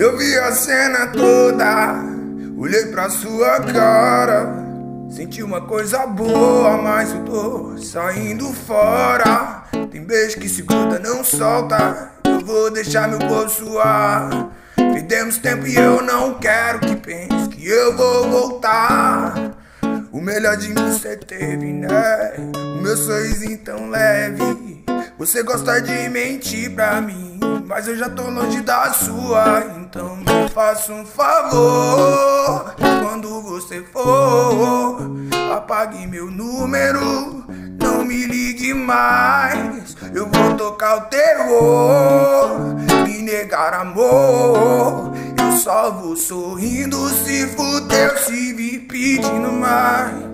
Eu vi a cena toda, olhei pra sua cara, senti uma coisa boa, mas eu tô saindo fora. Tem beijo que se gruda, não solta, eu vou deixar meu corpo suar. Perdemos tempo e eu não quero que pense que eu vou voltar. O melhor de mim cê teve, né? O meu sorrisinho tão leve. Você gosta de mentir pra mim, mas eu já tô longe da sua. Então me faça um favor, quando você for, apague meu número, não me ligue mais. Eu vou tocar o terror, me negar amor. Eu só vou sorrindo, se fudeu, se vir pedindo mais.